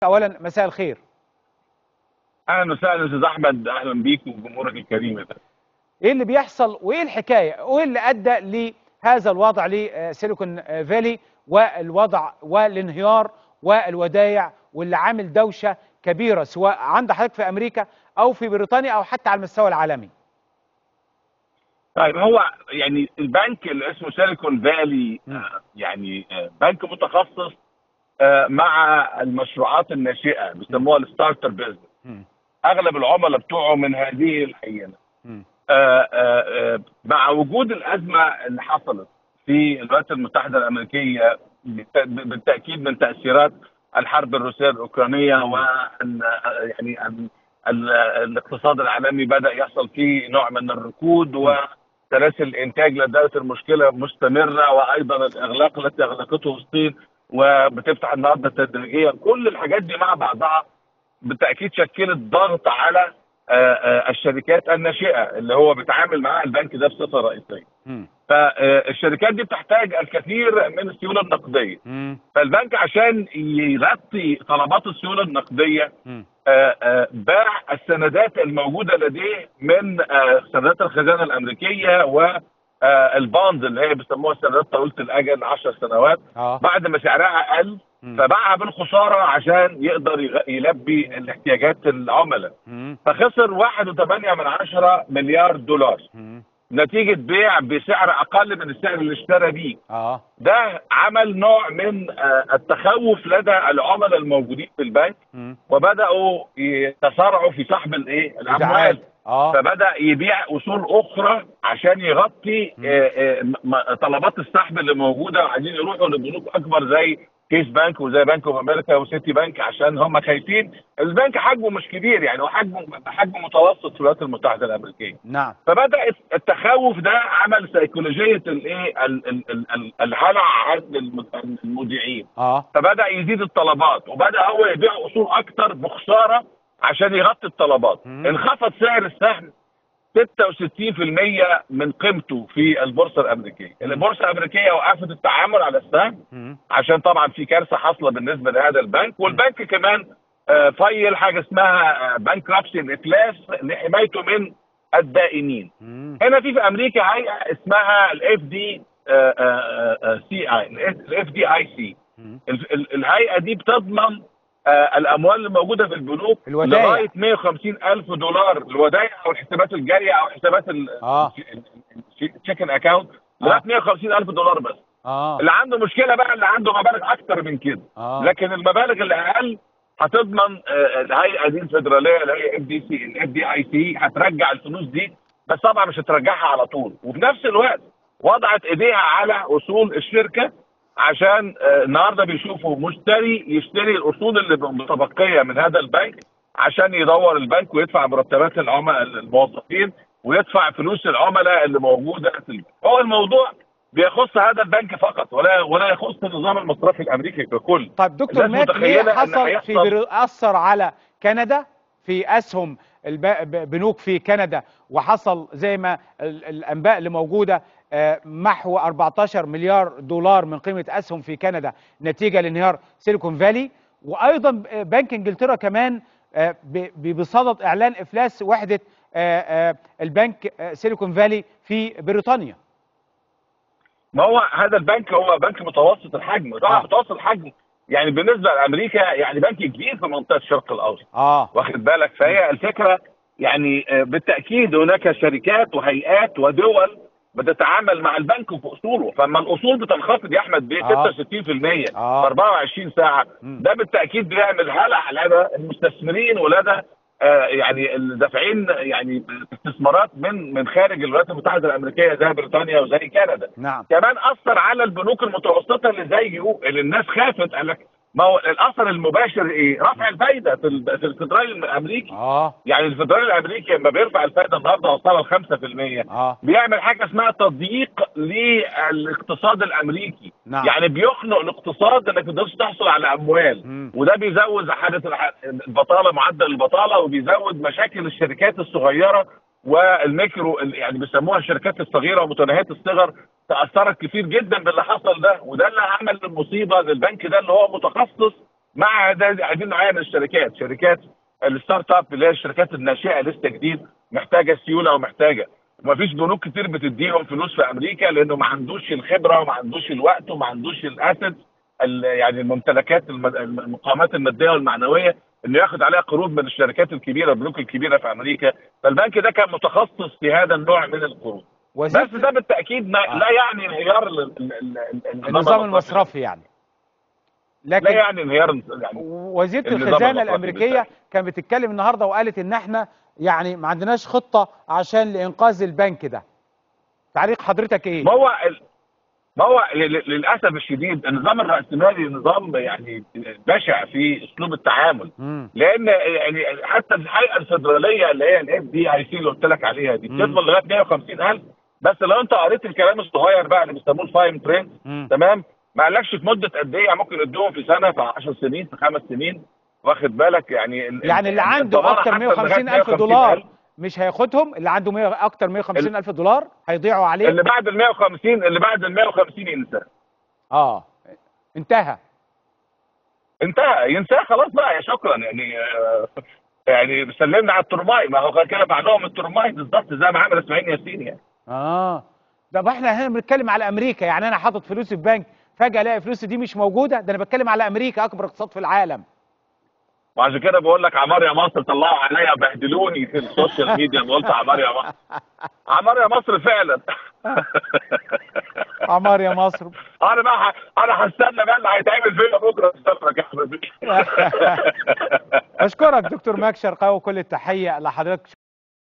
اولا مساء الخير. اهلا وسهلا استاذ احمد، اهلا بيك وجمهورك الكريم ده. ايه اللي بيحصل وايه الحكايه وايه اللي ادى لهذا الوضع لسيليكون فالي والوضع والانهيار والودايع واللي عامل دوشه كبيره سواء عند حضرتك في امريكا او في بريطانيا او حتى على المستوى العالمي؟ طيب، هو يعني البنك اللي اسمه سيليكون فالي بنك متخصص مع المشروعات الناشئه، بيسموها الستارتر بيزنس. اغلب العملاء بتوعه من هذه الحينه. مع وجود الازمه اللي حصلت في الولايات المتحده الامريكيه بالتاكيد من تاثيرات الحرب الروسيه الاوكرانيه، وان الاقتصاد العالمي بدا يحصل فيه نوع من الركود، وسلاسل الانتاج لديها المشكله مستمره، وايضا الاغلاق التي اغلقته الصين وبتفتح النهارده تدريجيا. كل الحاجات دي مع بعضها بالتاكيد شكلت ضغط على الشركات الناشئه اللي هو بيتعامل معاها البنك ده بصفه رئيسيه. فالشركات دي بتحتاج الكثير من السيوله النقديه. فالبنك عشان يغطي طلبات السيوله النقديه باع السندات الموجوده لديه من سندات الخزانه الامريكيه والباندز اللي هي بيسموها سندات طويله الاجل 10 سنوات. بعد ما سعرها قل فباعها بالخساره عشان يقدر يلبي الاحتياجات العملاء. فخسر 1.8 مليار دولار نتيجه بيع بسعر اقل من السعر اللي اشترى بيه. ده عمل نوع من التخوف لدى العملاء الموجودين في البنك، وبداوا يتسارعوا في سحب الاموال. فبدا يبيع اصول اخرى عشان يغطي طلبات السحب اللي موجوده، وعايزين يروحوا لبنوك اكبر زي كيس بانك وزي بنك اوف امريكا وسيتي بانك، عشان هم خايفين. البنك حجمه مش كبير، يعني هو حجمه متوسط في الولايات المتحده الامريكيه. نعم. فبدا التخوف ده عمل سيكولوجيه الهلع عند المودعين. فبدا يزيد الطلبات، وبدا هو يبيع اصول اكتر بخساره عشان يغطي الطلبات. انخفض سعر السهم 66% من قيمته في البورصه الامريكيه. البورصه الامريكيه وقفت التعامل على السهم عشان طبعا في كارثه حاصله بالنسبه لهذا البنك. والبنك كمان فيل حاجه اسمها بانكرابسي، الافلاس، لحمايته من الدائنين. هنا في امريكا هيئه اسمها الاف دي اي سي. الهيئه دي بتضمن الاموال الموجوده في البنوك لغايه 150 الف دولار، الودائع او الحسابات الجاريه او حسابات التشيكن اكاونت، لغايه 150 الف دولار بس. اللي عنده مشكله بقى اللي عنده مبالغ اكتر من كده. لكن المبالغ اللي اقل هتضمن الهيئه دي الفدراليه اللي هي الاف دي اي سي هترجع الفلوس دي، بس طبعا مش هترجعها على طول. وفي نفس الوقت وضعت ايديها على اصول الشركه، عشان النهارده بيشوفوا مشتري يشتري الاصول اللي متبقيه من هذا البنك عشان يدور البنك ويدفع مرتبات العملاء الموظفين ويدفع فلوس العملاء اللي موجوده في البنك. هو الموضوع بيخص هذا البنك فقط ولا يخص النظام المصرفي الامريكي ككل. طيب دكتور مات، ليه حصل اثر على كندا في اسهم بنوك في كندا، وحصل زي ما الانباء اللي موجوده محو 14 مليار دولار من قيمة أسهم في كندا نتيجة لانهيار سيليكون فالي؟ وأيضا بنك إنجلترا كمان بصدد إعلان إفلاس وحدة البنك سيليكون فالي في بريطانيا. ما هو هذا البنك هو بنك متوسط الحجم. طبعا متوسط الحجم يعني بالنسبة لأمريكا يعني بنك كبير في منطقة الشرق الأوسط. واخد بالك؟ فهي الفكرة يعني بالتأكيد هناك شركات وهيئات ودول بتتعامل مع البنك في اصوله. فاما الاصول بتنخفض يا احمد ب 66% في 24 ساعه، ده بالتاكيد بيعمل هلع لدى المستثمرين ولدى يعني الدافعين يعني استثمارات من خارج الولايات المتحده الامريكيه زي بريطانيا وزي كندا. كمان اثر على البنوك المتوسطه اللي زيه، اللي الناس خافت. قال لك ما هو الاثر المباشر ايه؟ رفع الفايده في الفدرالي الامريكي. يعني الفدرالي الامريكي لما بيرفع الفايده النهارده وصلها ل 5%، بيعمل حاجه اسمها تضييق للاقتصاد الامريكي. يعني بيخنق الاقتصاد انك ما تقدرش تحصل على اموال، وده بيزود حاله البطاله، معدل البطاله، وبيزود مشاكل الشركات الصغيره والميكرو، يعني بيسموها الشركات الصغيره ومتناهيه الصغر. تاثرت كتير جدا باللي حصل ده، وده اللي عمل المصيبه للبنك ده اللي هو متخصص مع هذه النوعيه من الشركات، شركات الستارت اب اللي هي الشركات الناشئه لسه جديد، محتاجه سيوله ومحتاجه، ومفيش بنوك كتير بتديهم فلوس في امريكا لانه ما عندوش الخبره وما عندوش الوقت وما عندوش الاسيتس، يعني الممتلكات المقامات الماديه والمعنويه انه ياخد عليها قروض من الشركات الكبيره، البنوك الكبيره في امريكا. فالبنك ده كان متخصص في هذا النوع من القروض. بس ده بالتاكيد لا يعني انهيار النظام المصرفي يعني. لكن لا يعني انهيار يعني. وزيره الخزانه الامريكيه كانت بتتكلم النهارده وقالت ان احنا يعني ما عندناش خطه عشان لانقاذ البنك ده. تعليق حضرتك ايه؟ ما هو للاسف الشديد النظام الراسمالي نظام يعني بشع في اسلوب التعامل. لان يعني حتى الهيئه الفدراليه اللي هي الاف دي اي سي اللي قلت لك عليها دي بتقبل لغايه 150,000. بس لو انت قريت الكلام الصغير بقى اللي بيسموه الفاين برنت، تمام، ما قالكش في مده قد ايه، ممكن يدوهم في سنه، في 10 سنين، في 5 سنين، واخد بالك يعني اللي عنده اكتر 150,000 دولار مش هياخدهم، اللي عنده اكتر 150,000 دولار هيضيعوا عليه. اللي بعد ال 150 ينسى. انتهى ينساه خلاص بقى، يا شكرا يعني. يعني سلمنا على الترماي، ما هو كده بعدهم الترماي بالظبط زي ما عمل اسماعيل ياسين يعني. ده احنا هنا بنتكلم على امريكا، يعني انا حاطط فلوسي في بنك فجاه الاقي فلوسي دي مش موجوده، ده انا بتكلم على امريكا اكبر اقتصاد في العالم. وعشان كده بقول لك عمار يا مصر، طلعوا عليا بهدلوني في السوشيال ميديا، قلت عمار يا مصر. عمار يا مصر فعلا. عمار يا مصر. انا هستنى بقى اللي هيتعمل فيا بكره استفرك يا حبيبي. بشكرك دكتور ماك شرقاوي، كل التحيه لحضرتك.